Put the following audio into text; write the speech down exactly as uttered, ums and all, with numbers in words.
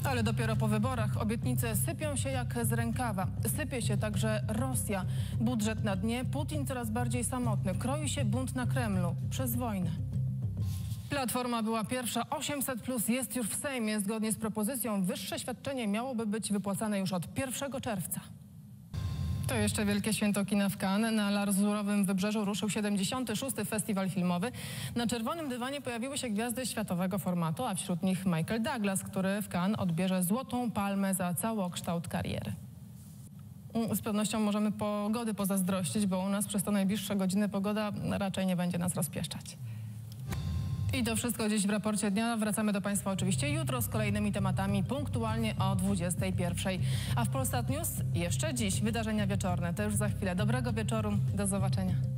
Ale dopiero po wyborach obietnice sypią się jak z rękawa. Sypie się także Rosja. Budżet na dnie, Putin coraz bardziej samotny. Kroi się bunt na Kremlu przez wojnę. Platforma była pierwsza. osiemset plus jest już w Sejmie. Zgodnie z propozycją wyższe świadczenie miałoby być wypłacane już od pierwszego czerwca. To jeszcze wielkie święto kina w Cannes. Na Lazurowym Wybrzeżu ruszył siedemdziesiąty szósty festiwal filmowy. Na czerwonym dywanie pojawiły się gwiazdy światowego formatu, a wśród nich Michael Douglas, który w Cannes odbierze złotą palmę za całokształt kariery. Z pewnością możemy pogody pozazdrościć, bo u nas przez te najbliższe godziny pogoda raczej nie będzie nas rozpieszczać. I to wszystko dziś w raporcie dnia. Wracamy do Państwa oczywiście jutro z kolejnymi tematami punktualnie o dwudziestej pierwszej. A w Polsat News jeszcze dziś wydarzenia wieczorne. To już za chwilę. Dobrego wieczoru. Do zobaczenia.